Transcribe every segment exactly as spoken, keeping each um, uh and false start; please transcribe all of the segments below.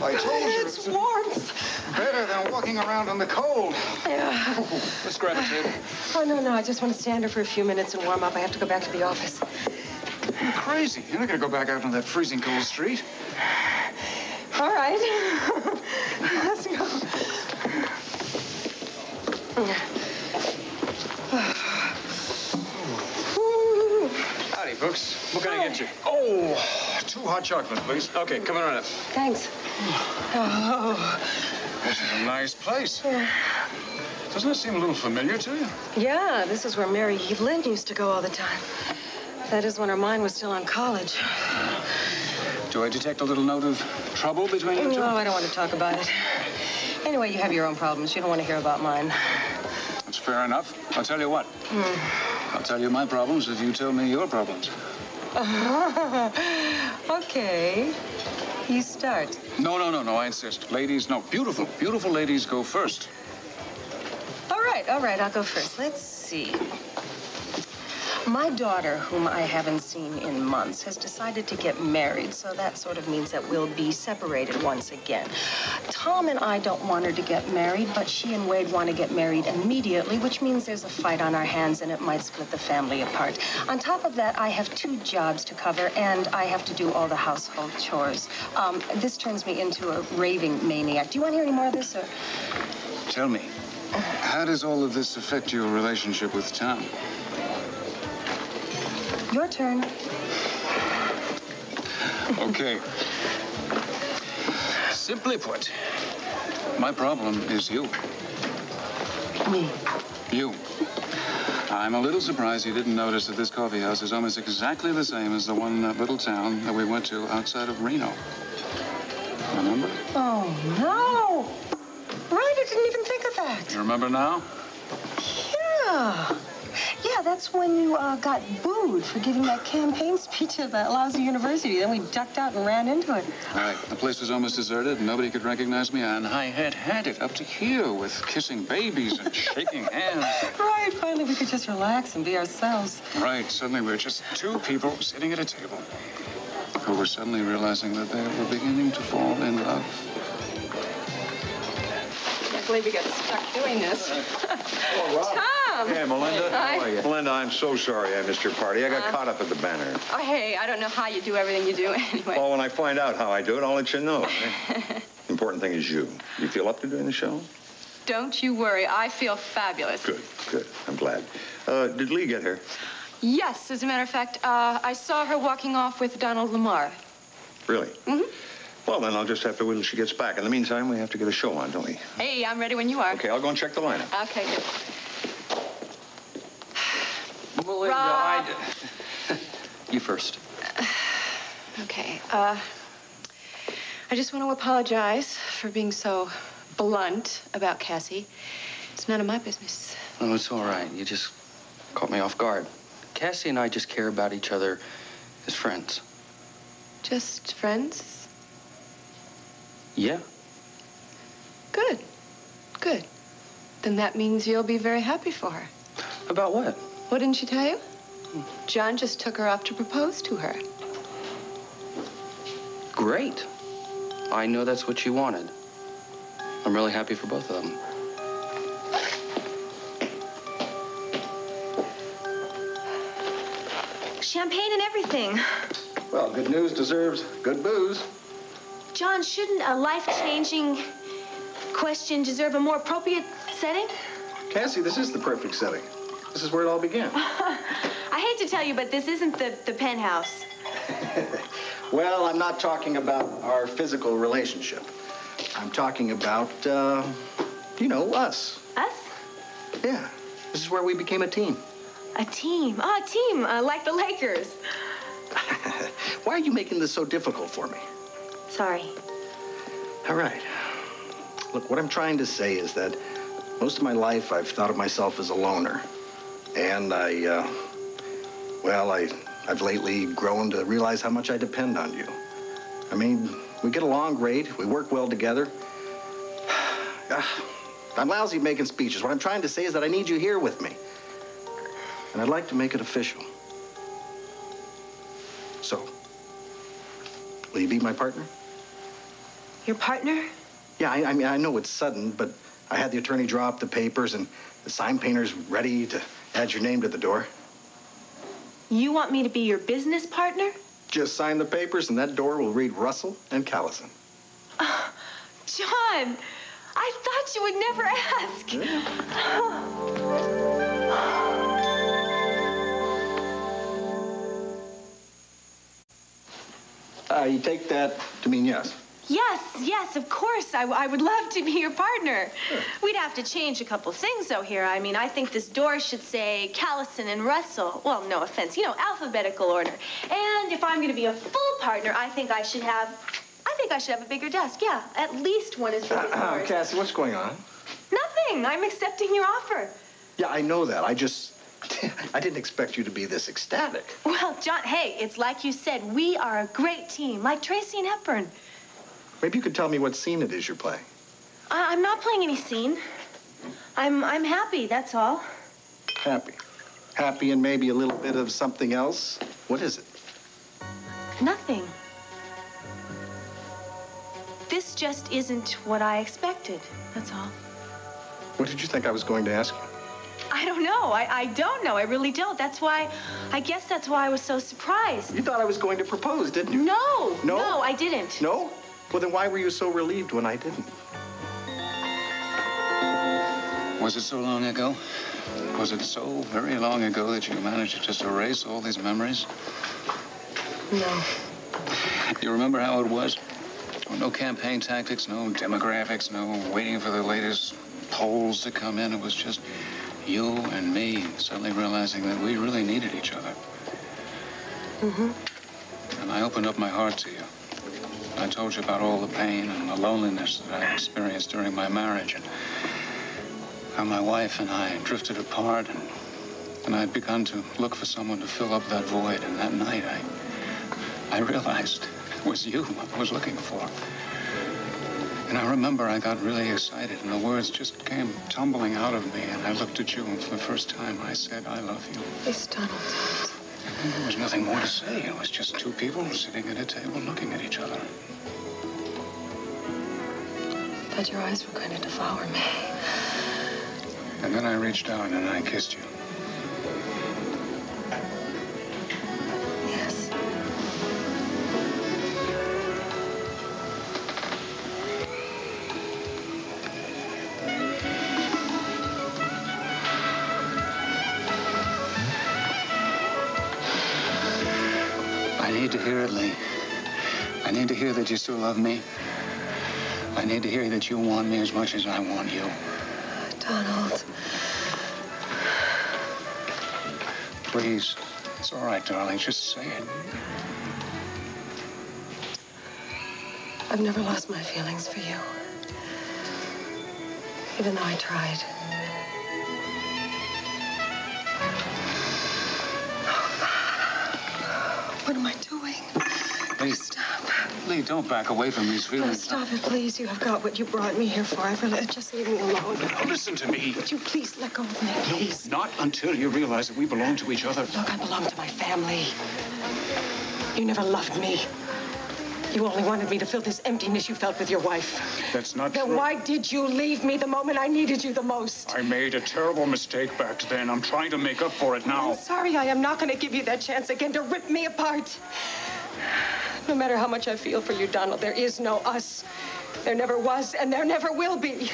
I told you. It's warmth. Better than walking around in the cold. Yeah. Let's grab a table. Oh, no, no. I just want to stand here for a few minutes and warm up. I have to go back to the office. You're crazy. You're not going to go back out on that freezing cold street. All right. Let's go. Howdy, folks. What can I get you? Oh, two hot chocolate, please. Okay, come on up. Thanks. Oh. This is a nice place. Yeah. Doesn't it seem a little familiar to you? Yeah, this is where Mary Lynn used to go all the time. That is when her mind was still on college. Do I detect a little note of trouble between you two? No, I don't want to talk about it. Anyway, you have your own problems. You don't want to hear about mine. That's fair enough. I'll tell you what. Mm. I'll tell you my problems if you tell me your problems. Okay. You start. No, no, no, no, I insist. Ladies, no. Beautiful, beautiful ladies go first. All right, all right, I'll go first. Let's see. My daughter, whom I haven't seen in months, has decided to get married, so that sort of means that we'll be separated once again. Tom and I don't want her to get married, but she and Wade want to get married immediately, which means there's a fight on our hands and it might split the family apart. On top of that, I have two jobs to cover, and I have to do all the household chores. Um, this turns me into a raving maniac. Do you want to hear any more of this, or? Tell me, how does all of this affect your relationship with Tom? Your turn. Okay. Simply put, my problem is you. Me? You. I'm a little surprised you didn't notice that this coffee house is almost exactly the same as the one in that little town that we went to outside of Reno. Remember? Oh, no. Right, I didn't even think of that. You remember now? Yeah. Yeah, that's when you uh, got booed for giving that campaign speech at that lousy university. Then we ducked out and ran into it. All right, the place was almost deserted, and nobody could recognize me, and I had had it up to here with kissing babies and shaking hands. Right, finally we could just relax and be ourselves. Right, suddenly we were just two people sitting at a table who were suddenly realizing that they were beginning to fall in love. I can't believe we got stuck doing this. Oh, Rob. Tom! Hey, Melinda. Hi. How are you? Melinda, I'm so sorry I missed your party. I got Uh, caught up at the banner. Oh, hey, I don't know how you do everything you do anyway. Well, when I find out how I do it, I'll let you know. Important thing is you. You feel up to doing the show? Don't you worry. I feel fabulous. Good, good. I'm glad. Uh, did Lee get here? Yes, as a matter of fact, uh, I saw her walking off with Donald Lamar. Really? Mm-hmm. Well, then I'll just have to wait until she gets back. In the meantime, we have to get a show on, don't we? Hey, I'm ready when you are. Okay, I'll go and check the lineup. Okay, good. Melinda, I... You first. Okay, uh, I just want to apologize for being so blunt about Cassie. It's none of my business. Oh, it's all right. You just caught me off guard. Cassie and I just care about each other as friends. Just friends? Yeah. Good. Good. Then that means you'll be very happy for her. About what? What didn't she tell you? John just took her off to propose to her. Great. I know that's what you wanted. I'm really happy for both of them. Champagne and everything. Well, good news deserves good booze. John, shouldn't a life-changing question deserve a more appropriate setting? Cassie, this is the perfect setting. This is where it all began. I hate to tell you, but this isn't the, the penthouse. Well, I'm not talking about our physical relationship. I'm talking about, uh, you know, us. Us? Yeah. This is where we became a team. A team. Oh, a team, uh, like the Lakers. Why are you making this so difficult for me? Sorry. All right. Look, what I'm trying to say is that most of my life I've thought of myself as a loner. And I, uh, well, I, I've lately grown to realize how much I depend on you. I mean, we get along great. We work well together. I'm lousy at making speeches. What I'm trying to say is that I need you here with me. And I'd like to make it official. So, will you be my partner? Your partner? Yeah, I, I mean, I know it's sudden, but I had the attorney draw up the papers and the sign painter's ready to add your name to the door. You want me to be your business partner? Just sign the papers and that door will read Russell and Callison. Uh, John, I thought you would never ask. Uh, you take that to mean yes? Yes, yes, of course. I, I would love to be your partner. Sure. We'd have to change a couple things, though, here. I mean, I think this door should say Callison and Russell. Well, no offense, you know, alphabetical order. And if I'm going to be a full partner, I think I should have, I think I should have a bigger desk. Yeah, at least one as big as Uh, yours. Cassie, what's going on? Nothing. I'm accepting your offer. Yeah, I know that. I just, I didn't expect you to be this ecstatic. Well, John, hey, it's like you said, we are a great team, like Tracy and Hepburn. Maybe you could tell me what scene it is you're playing. I I'm not playing any scene. I'm, I'm happy, that's all. Happy. Happy and maybe a little bit of something else. What is it? Nothing. This just isn't what I expected, that's all. What did you think I was going to ask you? I don't know. I, I don't know. I really don't. That's why, I guess that's why I was so surprised. You thought I was going to propose, didn't you? No. No? No, I didn't. No? Well, then why were you so relieved when I didn't? Was it so long ago? Was it so very long ago that you managed to just erase all these memories? No. You remember how it was? No campaign tactics, no demographics, no waiting for the latest polls to come in. It was just you and me suddenly realizing that we really needed each other. Mm-hmm. And I opened up my heart to you. I told you about all the pain and the loneliness that I experienced during my marriage, and how my wife and I drifted apart, and, and I'd begun to look for someone to fill up that void. And that night, I, I realized it was you I was looking for. And I remember I got really excited, and the words just came tumbling out of me, and I looked at you, and for the first time, I said, I love you. Please, Donald. There was nothing more to say. It was just two people sitting at a table looking at each other. Thought your eyes were going to devour me. And then I reached out and I kissed you. Yes. I need to hear it, Lee. I need to hear that you still love me. I need to hear that you want me as much as I want you. Donald. Please. It's all right, darling. Just say it. I've never lost my feelings for you. Even though I tried. What am I doing? Please. Stop. Lee, don't back away from these No, feelings. stop it, please. You have got what you brought me here for. I really... Just leave me alone. Now, listen to me. Would you please let go of me, please? Not until you realize that we belong to each other. Look, I belong to my family. You never loved me. You only wanted me to fill this emptiness you felt with your wife. That's not Then true. why did you leave me the moment I needed you the most? I made a terrible mistake back then. I'm trying to make up for it now. I'm sorry, I am not going to give you that chance again to rip me apart. No matter how much I feel for you, Donald, there is no us. There never was, and there never will be.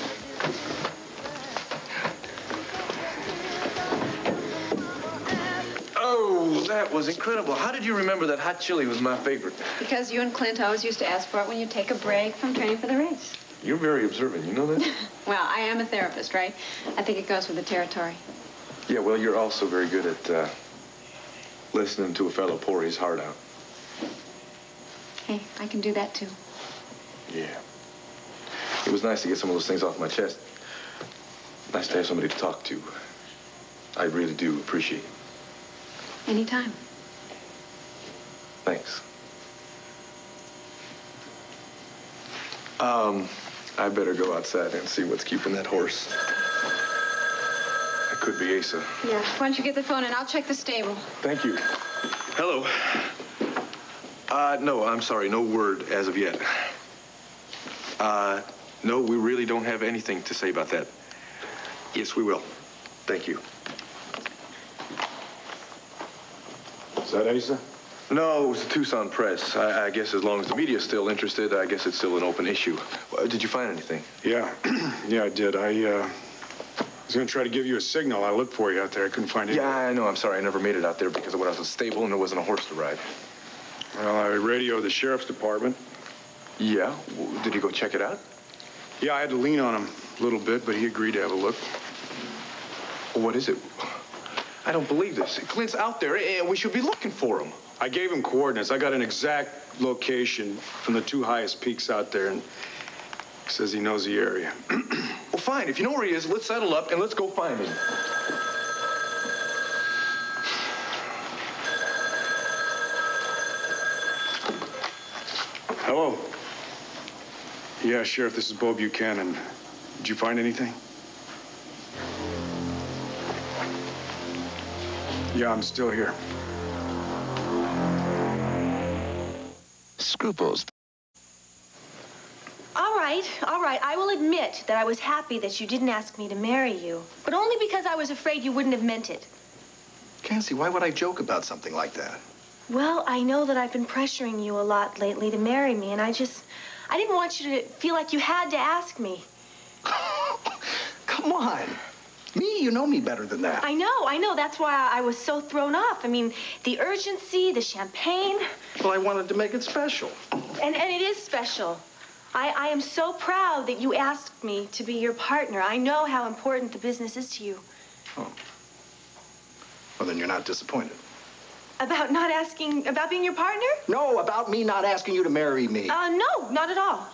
Oh, that was incredible. How did you remember that hot chili was my favorite? Because you and Clint always used to ask for it when you take a break from training for the race. You're very observant. You know that? Well, I am a therapist, right? I think it goes with the territory. Yeah, well, you're also very good at uh, listening to a fellow pour his heart out. Hey, I can do that, too. Yeah. It was nice to get some of those things off my chest. Nice to have somebody to talk to. I really do appreciate it. Anytime. Thanks. Um, I better go outside and see what's keeping that horse. It could be Asa. Yeah. Why don't you get the phone and I'll check the stable. Thank you. Hello. Uh, no, I'm sorry. No word as of yet. Uh, no, we really don't have anything to say about that. Yes, we will. Thank you. Is that Asa? No, it was the Tucson Press. I, I guess as long as the media's still interested, I guess it's still an open issue. Uh, did you find anything? Yeah. Yeah, I did. I, uh, was going to try to give you a signal. I looked for you out there. I couldn't find it. Yeah, I know. I'm sorry. I never made it out there because I went out to the stable and there wasn't a horse to ride. Well, I radioed the sheriff's department. Yeah? W- Did you go check it out? Yeah, I had to lean on him a little bit, but he agreed to have a look. What is it? I don't believe this. Clint's out there, and we should be looking for him. I gave him coordinates. I got an exact location from the two highest peaks out there, and he says he knows the area. Well, fine. If you know where he is, let's settle up and let's go find him. Hello. Yeah, Sheriff, this is Bo Buchanan. Did you find anything? Yeah, I'm still here. Scruples. All right, all right. I will admit that I was happy that you didn't ask me to marry you, but only because I was afraid you wouldn't have meant it. Cassie, why would I joke about something like that? Well, I know that I've been pressuring you a lot lately to marry me, and I just, I didn't want you to feel like you had to ask me. Come on. Me, you know me better than that. I know, I know. That's why I was so thrown off. I mean, the urgency, the champagne. Well, I wanted to make it special. And, and it is special. I, I am so proud that you asked me to be your partner. I know how important the business is to you. Oh. Well, then you're not disappointed. About not asking, about being your partner? No, about me not asking you to marry me. Uh, no, not at all.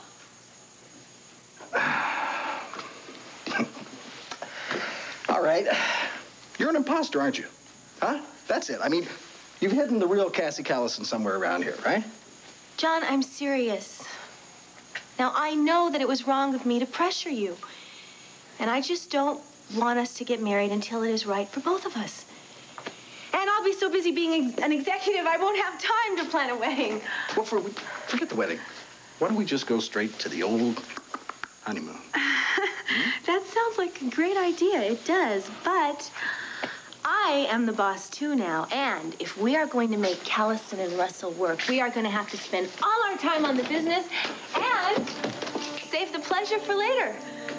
All right. You're an imposter, aren't you? Huh? That's it. I mean, you've hidden the real Cassie Callison somewhere around here, right? John, I'm serious. Now, I know that it was wrong of me to pressure you. And I just don't want us to get married until it is right for both of us. And I'll be so busy being an executive, I won't have time to plan a wedding. Well, for, forget the wedding. Why don't we just go straight to the old honeymoon? That sounds like a great idea. It does. But I am the boss, too, now. And if we are going to make Callison and Russell work, we are going to have to spend all our time on the business and save the pleasure for later.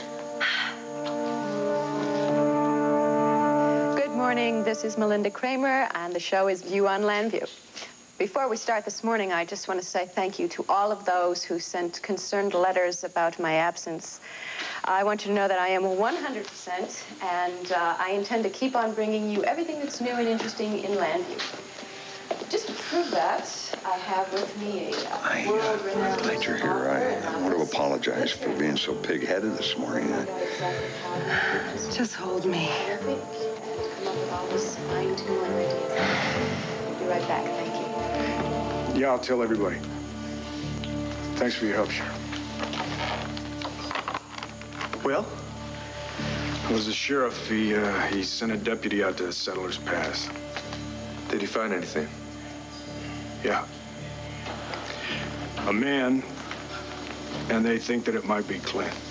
Good morning. This is Melinda Kramer, and the show is View on Landview. Before we start this morning, I just want to say thank you to all of those who sent concerned letters about my absence. I want you to know that I am one hundred percent, and uh, I intend to keep on bringing you everything that's new and interesting in Landview. Just to prove that, I have with me a uh, I, world-renowned... uh, glad you're here. I, I want to apologize for being so pig-headed this morning. I... Just hold me. And come up with all this fine-tuned ideas. I'll be right back. Thank you. Yeah, I'll tell everybody. Thanks for your help, Sheriff. Well? Well, as the sheriff, he, uh, he sent a deputy out to Settlers Pass. Did he find anything? Yeah. A man, and they think that it might be Clint.